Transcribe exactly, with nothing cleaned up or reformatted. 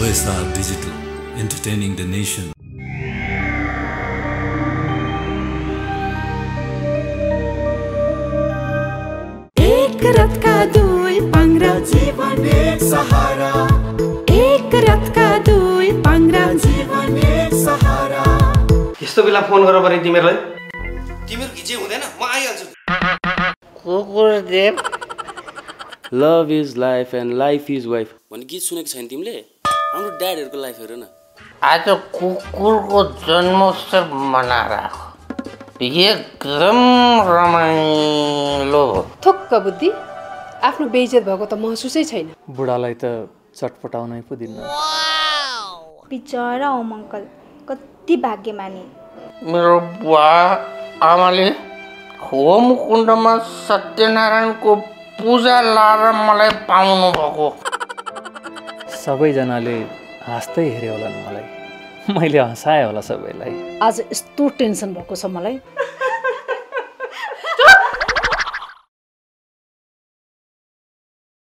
O S R Digital, entertaining the nation. एक रथ का दुई पांग्रा जीवन एक सहारा एक रथ का दुई पांग्रा जीवन एक सहारा यस्तो बेला फोन गर भने तिमीहरुलाई तिमीहरु के जे हुँदैन म आइहाल्छु कुकुर देव love is life and life is wife भन्ने गीत सुनेको छैन तिमीले हाम्रो ड्याडहरुको लाइफ हेर न आज कुकुरको जन्मोत्सव मनाएर एकदम रमाइलो थोक्क बुद्धि आफ्नो बेइज्जत भएको त महसुसै छैन बुढालाई त चटपटाउनै पो दिन्न बिचरा ओम अंकल कति भाग्यमानी मेरो बुवा आमाले होम कुण्डमा सत्यनारायणको पूजा लाएर मलाई पाउनु भएको सबैजनाले हाँस्दै हेर्यो होला मलाई मैले हँसाए होला सबैलाई आज यस्तो टेन्सन भएको छ मलाई